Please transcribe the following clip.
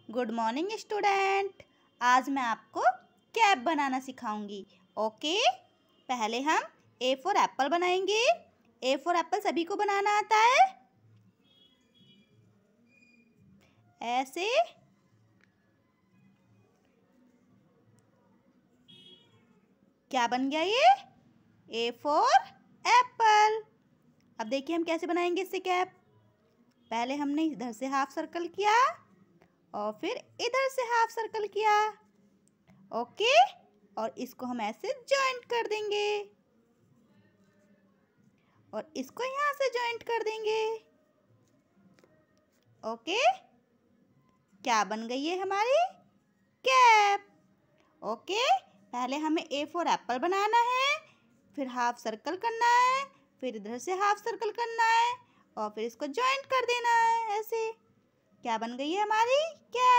Good morning student. आज मैं आपको कैप बनाना सिखाऊंगी। ओके, पहले हम ए फॉर एप्पल बनाएंगे। ए फॉर एप्पल सभी को बनाना आता है। ऐसे क्या बन गया ये? A for apple. अब देखिए हम कैसे बनाएंगे इससे कैप। पहले हमने इधर से हाफ सर्कल किया और फिर इधर से हाफ सर्कल किया। ओके, और इसको हम ऐसे जॉइंट कर देंगे और इसको यहाँ से जॉइंट कर देंगे। ओके, क्या बन गई है हमारी कैप। ओके, पहले हमें ए फॉर एप्पल बनाना है, फिर हाफ सर्कल करना है, फिर इधर से हाफ सर्कल करना है और फिर इसको जॉइंट कर देना है। ऐसे क्या बन गई है हमारी कैप।